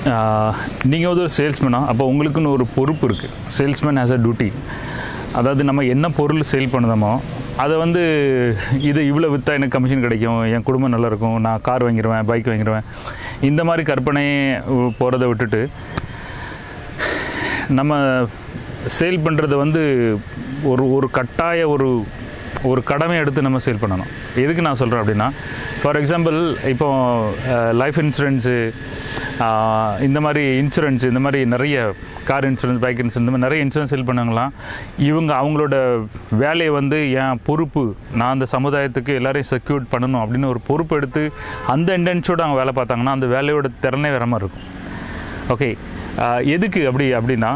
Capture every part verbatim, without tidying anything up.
நீங்கள் வந்து ஒரு சேல்ஸ்மேனா, அப்போ உங்களுக்குன்னு ஒரு பொறுப்பு இருக்குது. Salesman has a duty. அதாவது நம்ம என்ன பொருள் சேல் பண்ணுதோமோ அதை வந்து இது இவ்வளோ விற்றா எனக்கு கமிஷன் கிடைக்கும், என் குடும்பம் நல்லாயிருக்கும், நான் கார் வாங்கிடுவேன், பைக் வாங்கிடுவேன், இந்த மாதிரி கற்பனை போகிறத விட்டுட்டு நம்ம சேல் பண்ணுறத வந்து ஒரு ஒரு கட்டாய ஒரு ஒரு கடமை எடுத்து நம்ம சேல் பண்ணணும். எதுக்கு நான் சொல்கிறேன் அப்படின்னா, ஃபார் எக்ஸாம்பிள் இப்போ லைஃப் இன்சூரன்ஸு, இந்த மாதிரி இன்சூரன்ஸ், இந்த மாதிரி நிறைய கார் இன்சூரன்ஸ், பைக் இன்சூரன்ஸ், இந்த மாதிரி நிறைய இன்சூரன்ஸ் சேல் பண்ணாங்களாம். இவங்க அவங்களோட வேலையை வந்து என் பொறுப்பு, நான் அந்த சமுதாயத்துக்கு எல்லாரையும் செக்யூர் பண்ணணும் அப்படின்னு ஒரு பொறுப்பு எடுத்து அந்த இன்டென்ஷனோடு அவங்க வேலை பார்த்தாங்கன்னா அந்த வேலையோட திறனே வேற மாதிரி இருக்கும். ஓகே, எதுக்கு அப்படி அப்படின்னா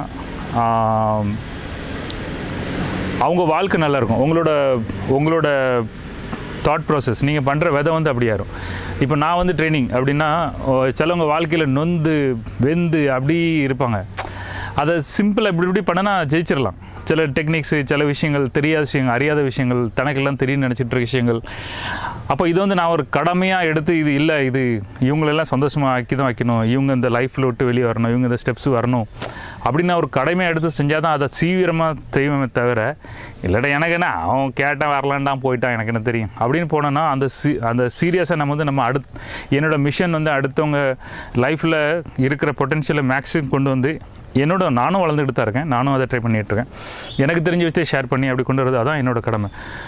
அவங்க வாழ்க்கை நல்லாயிருக்கும். உங்களோட உங்களோட தாட் ப்ராசஸ், நீங்கள் பண்ணுற விதை வந்து அப்படியே இருக்கும். இப்போ நான் வந்து ட்ரைனிங் அப்படின்னா சிலவங்க வாழ்க்கையில் நொந்து வெந்து அப்படி இருப்பாங்க. அதை சிம்பிளாக இப்படி இப்படி பண்ணனா ஜெயிச்சிடலாம். சில டெக்னிக்ஸு, சில விஷயங்கள், தெரியாத விஷயங்கள், அறியாத விஷயங்கள், தனக்கெல்லாம் தெரியும்னு நினச்சிட்டு இருக்க விஷயங்கள். அப்போ இது வந்து நான் ஒரு கடமையாக எடுத்து இது இல்லை, இது இவங்களெல்லாம் சந்தோஷமாக ஆக்கி தான் வைக்கணும், இவங்க இந்த லைஃப்பில் விட்டு வெளியே வரணும், இவங்க இந்த ஸ்டெப்ஸ் வரணும் அப்படின்னு ஒரு கடமையாக எடுத்து செஞ்சால் தான் அதை தீவிரமாக செய்வேமே தவிர, இல்லைடா எனக்கு என்ன அவன் கேட்டால் வரலான்டான் போயிட்டான் எனக்கு என்ன தெரியும் அப்படின்னு போனோன்னா அந்த சீ அந்த சீரியஸாக நம்ம வந்து நம்ம அடுத் என்னோடய மிஷன் வந்து அடுத்தவங்க லைஃப்பில் இருக்கிற பொட்டென்ஷியலை மேக்ஸிமம் கொண்டு வந்து என்னோட நானும் வளர்ந்துட்டு தான் இருக்கேன், நானும் அதை ட்ரை பண்ணிகிட்ருக்கேன். எனக்கு தெரிஞ்ச விஷயத்தை ஷேர் பண்ணி அப்படி கொண்டு வரது அதான் என்னோடய கடமை.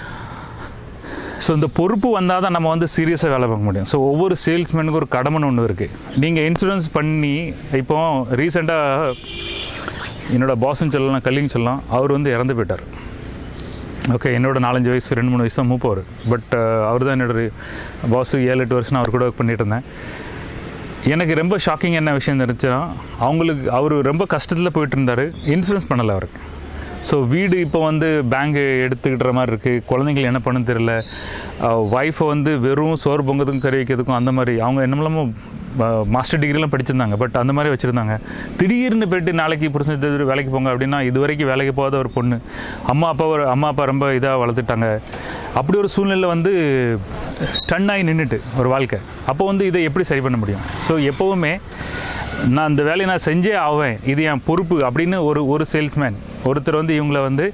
ஸோ இந்த பொறுப்பு வந்தால் தான் நம்ம வந்து சீரியஸாக வேலை பார்க்க முடியும். ஸோ ஒவ்வொரு சேல்ஸ்மேனுக்கு ஒரு கடமைன்னு ஒன்று இருக்குது. நீங்கள் இன்சூரன்ஸ் பண்ணி இப்போ ரீசெண்டாக என்னோடய பாஸ்ன்னு சொல்லலாம், கல்லின்னு சொல்லலாம், அவர் வந்து இறந்து போயிட்டார். ஓகே, என்னோட நாலஞ்சு வயசு ரெண்டு மூணு வயசு தான் மூப்பவர். பட் அவர் தான் என்னோட பாஸு. ஏழு எட்டு வருஷம் நான் அவர் கூட ஒர்க் பண்ணிகிட்டு இருந்தேன். எனக்கு ரொம்ப ஷாக்கிங் என்ன விஷயம் இருந்துச்சுன்னா, அவங்களுக்கு அவர் ரொம்ப கஷ்டத்தில் போயிட்டு இருந்தார், இன்சூரன்ஸ் பண்ணலை அவருக்கு. ஸோ வீடு இப்போ வந்து பேங்க் எடுத்துக்கிட்டுற மாதிரி இருக்குது, குழந்தைங்கள் என்ன பண்ணு தெரியல, ஒய்ஃபை வந்து வெறும் சோறு பொங்கதுக்கும் கறி வைக்கிறதுக்கும் அந்த மாதிரி அவங்க என்னமெல்லாமோ மாஸ்டர் டிகிரிலாம் படிச்சிருந்தாங்க, பட் அந்த மாதிரி வச்சுருந்தாங்க. திடீர்னு போய்ட்டு நாளைக்கு புருஷன் வேலைக்கு போங்க அப்படின்னா இது வரைக்கும் வேலைக்கு போகாத ஒரு பொண்ணு, அம்மா அப்பா ஒரு அம்மா அப்பா ரொம்ப இதாக வளர்த்துட்டாங்க. அப்படி ஒரு சூழ்நிலை வந்து ஸ்டன் ஆகி நின்றுட்டு ஒரு வாழ்க்கை. அப்போ வந்து இதை எப்படி சரி பண்ண முடியும்? ஸோ எப்போவுமே நான் இந்த வேலையை நான் செஞ்சே ஆவேன், இது என் பொறுப்பு அப்படின்னு ஒரு ஒரு சேல்ஸ்மேன் ஒருத்தர் வந்து இவங்கள வந்து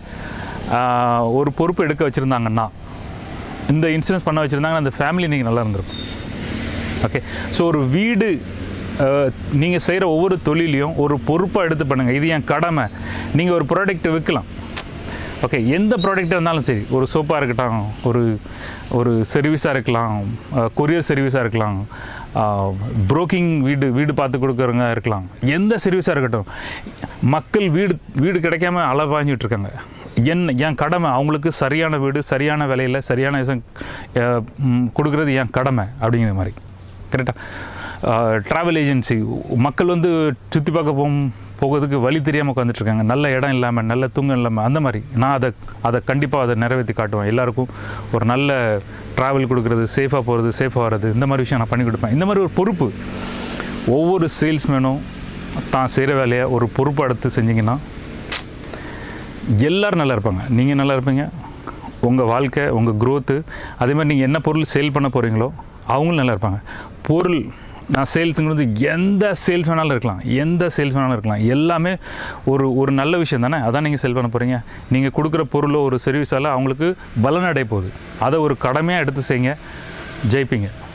ஒரு பொறுப்பு எடுக்க வச்சுருந்தாங்கன்னா, இந்த இன்சூரன்ஸ் பண்ண வச்சுருந்தாங்கன்னா அந்த ஃபேமிலி நீங்கள் நல்லா இருந்திருக்கும். ஓகே, ஸோ ஒரு வீடு, நீங்கள் செய்கிற ஒவ்வொரு தொழிலையும் ஒரு பொறுப்பாக எடுத்து பண்ணுங்கள். இது என் கடமை. நீங்கள் ஒரு ப்ராடக்ட் விற்கலாம். ஓகே, எந்த ப்ராடக்டாக இருந்தாலும் சரி, ஒரு சோப்பாக இருக்கட்டும், ஒரு ஒரு சர்வீஸாக இருக்கலாம், கொரியர் சர்வீஸாக இருக்கலாம், புரோக்கிங் வீடு வீடு பார்த்து கொடுக்குறவங்க இருக்கலாம், எந்த சர்வீஸாக இருக்கட்டும், மக்கள் வீடு வீடு கிடைக்காம அலவாஞ்சிட்டு இருக்காங்க. என் என் கடமை அவங்களுக்கு சரியான வீடு சரியான விலையில் சரியான கொடுக்குறது என் கடமை அப்படிங்கிற மாதிரி. கரெக்டாக ட்ராவல் ஏஜென்சி, மக்கள் வந்து சுற்றி பார்க்க போ போகிறதுக்கு வழி தெரியாமல் உட்காந்துட்ருக்காங்க, நல்ல இடம் இல்லாமல், நல்ல தூங்கம் இல்லாமல், அந்த மாதிரி நான் அதை அதை கண்டிப்பாக அதை நிறைவேற்றி காட்டுவேன். எல்லாருக்கும் ஒரு நல்ல ட்ராவல் கொடுக்குறது, சேஃபாக போகிறது, சேஃபாக வர்றது, இந்த மாதிரி விஷயம் நான் பண்ணி கொடுப்பேன். இந்த மாதிரி ஒரு பொறுப்பு ஒவ்வொரு சேல்ஸ்மேனும் தான் செய்கிற வேலையை ஒரு பொறுப்பு எடுத்து செஞ்சிங்கன்னா எல்லோரும் நல்லா இருப்பாங்க, நீங்கள் நல்லா இருப்பீங்க, உங்கள் வாழ்க்கை, உங்கள் க்ரோத்து, அதே மாதிரி நீங்கள் என்ன பொருள் சேல் பண்ண போகிறீங்களோ அவங்களும் நல்லா இருப்பாங்க. பொருள் நான் சேல்ஸுங்கிறது எந்த சேல்ஸ் வேணாலும் இருக்கலாம், எந்த சேல்ஸ் வேணாலும் இருக்கலாம், எல்லாமே ஒரு ஒரு நல்ல விஷயம் தானே. அதான் நீங்கள் சேல் பண்ண போகிறீங்க. நீங்கள் கொடுக்குற பொருளோ ஒரு சர்வீஸால் அவங்களுக்கு பலனடைய போகுது. அதை ஒரு கடமையாக எடுத்து செய்யுங்க, ஜெயிப்பீங்க.